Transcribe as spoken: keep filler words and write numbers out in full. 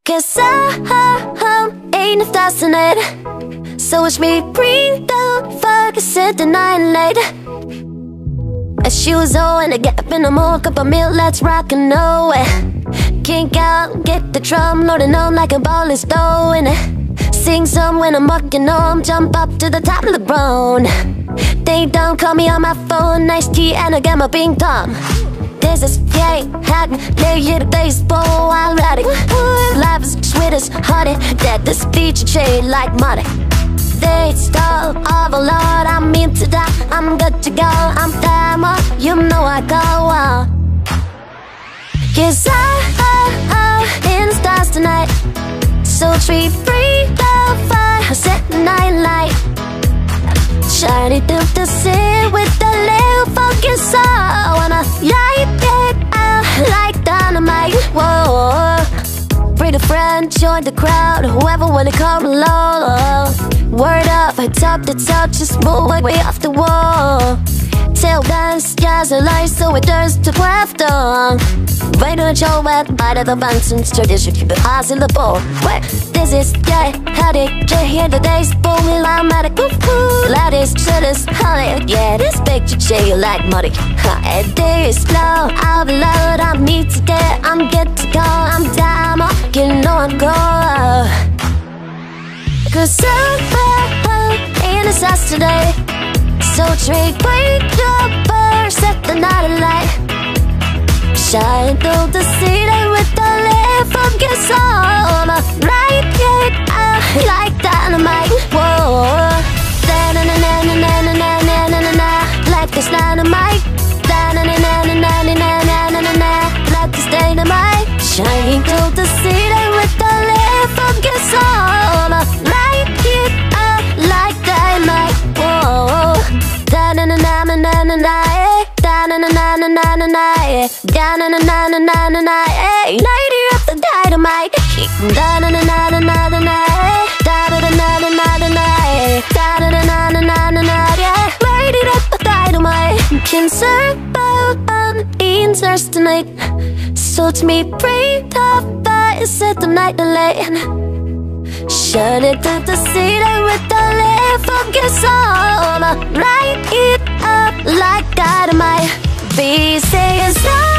'Cause I ain't enough dust in it. So watch me bring the focus at the night late. As she was on a gap in the mood, cup of milk, let's rock and know it. Kink out, get the drum, loading on like a ball is throwing it. Sing some when I'm walking home, jump up to the top of the brown. They don't call me on my phone, nice tea and I get my ping pong. This is gay, hack, lay here the baseball while riding. Life is sweet as honey, that this feature shade like money. They stole overload, I'm into that, I'm good to go. I'm Dynamite, you know I go on. 'Cause I, I, I, in the stars tonight. So treat free the fire, set the night light. Shining through the city with a little funky soul. Wanna light it out like dynamite. Whoa, bring a friend, join the crowd. Whoever wanna come along. Word up, I top the top, just move way off the wall. Tail dance, jazz and light, so it turns to craft on. Right on the show, at bite of the mountains, tradition, keep it eyes in the bowl. Wait, this is, yeah, how did you hear the days booming, I'm at it, woo-hoo. Loudest, shittest, honey, yeah, this picture shade like money. And this flow, I'll be loud, I'm me today, I'm good to go, I'm down, you know I'm going. 'Cause I'm in the stars today. So drink, wake up, set the night alight. Shine through the city with the light from your soul. Light it out like dynamite. Whoa, da na na na na na na na na na na, like this dynamite. Da na na na na na na na na na na, like this dynamite. Shining through the city with the light from your soul. Light it out like dynamite. Whoa. Da na na na na na na na, da na na na na na na na, da na na na na na na na, light it up the dynamite. Da na na na na na na na, da na na na na na na na, da na na na na na na na, yeah, light it up the dynamite. Can serve on interest tonight. So to me, bring the fire, set the night late. Shine it through the city with the light from your soul. Light it up like dynamite. Be say it's not